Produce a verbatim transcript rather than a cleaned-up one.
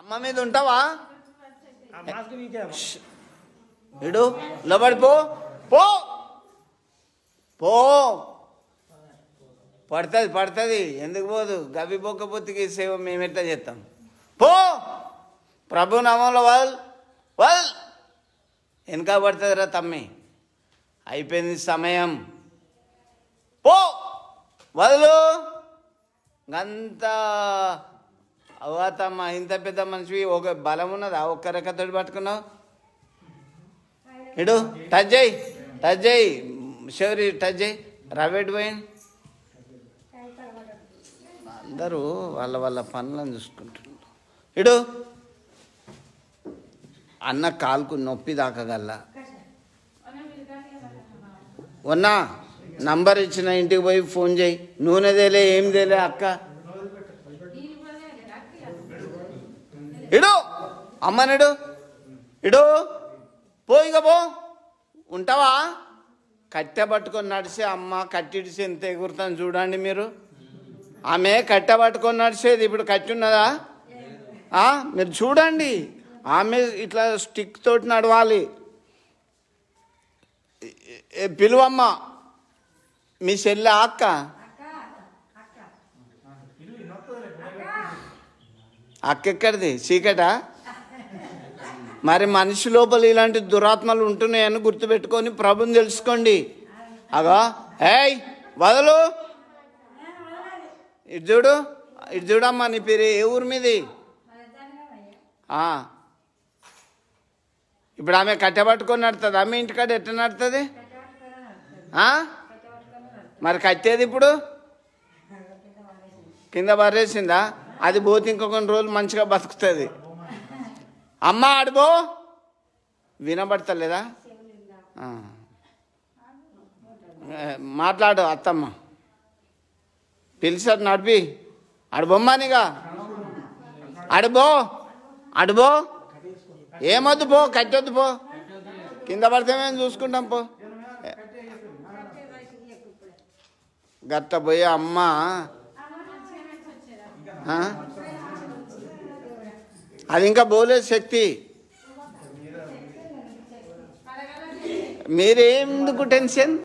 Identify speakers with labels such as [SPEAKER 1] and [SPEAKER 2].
[SPEAKER 1] అమ్మ మీద ఉంటావా? ఇడు లోబడి పో పో పో పడుతుంది పడుతుంది ఎందుకు పోదు? గవి పోకపోతే సేవ మేము ఎట్లా చేస్తాం? పో ప్రభు నామంలో వల్ వల్ వెనక పడుతుంది రా తమ్మి, అయిపోయింది సమయం. పో వదలు. అంత అవతమ్మ ఇంత పెద్ద మనిషి ఒక బలం ఉన్నదా? ఒక్క రెక్కతోటి పట్టుకున్నావు. ఇడు టచ్ చేయి టచ్ చేయి షోరీ టచ్ చేయి. రవేట్ పోయింది. అందరూ వాళ్ళ వాళ్ళ పనులను చూసుకుంటున్నారు. ఇడు అన్న కాలుకు నొప్పి దాకగల ఉన్నా నంబర్ ఇచ్చిన ఇంటికి పోయి ఫోన్ చేయి. నూనె తేలే ఏం తేలే అక్క. ఇడు అమ్మనిడు ఇడు పో ఇక పో. ఉంటావా? కట్టె పట్టుకొని నడిచే అమ్మ కట్టిడిచి ఎంత ఎగురుతాను చూడండి మీరు. ఆమె కట్టె పట్టుకొని నడిచేది, ఇప్పుడు కట్టి ఉన్నదా? మీరు చూడండి, ఆమె ఇట్లా స్టిక్ తోటి నడవాలి. పిలువమ్మ మీ చెల్లె అక్క. అక్క ఎక్కడిది? చీకటా? మరి మనిషి లోపల ఇలాంటి దురాత్మలు ఉంటున్నాయని గుర్తుపెట్టుకొని ప్రభుని తెలుసుకోండి. అగా ఏయ్ వదలు. ఇటు చూడు ఇటు చూడమ్మా. నీ పేరు ఏ ఊరి మీది? ఇప్పుడు ఆమె కట్టె పట్టుకొని నడుతుంది. ఆమె ఇంటికాడ ఎట్లా నడుతుంది? మరి కట్టేది ఇప్పుడు కింద బర్రేసిందా? అది పోతే ఇంకొన్ని రోజులు మంచిగా బతుకుతుంది. అమ్మ ఆడిపో. వినబడతలేదా? మాట్లాడు అత్తమ్మ. పిలిచారు నడిపి అడుబొమ్మనిగా అడుబో అడుబో. ఏమొద్దు పో, కట్టొద్దు పో. కింద పడితే మేము చూసుకుంటాం పో. గట్ట పోయి అమ్మ అది ఇంకా పోలేదు శక్తి. మీరేందుకు టెన్షన్?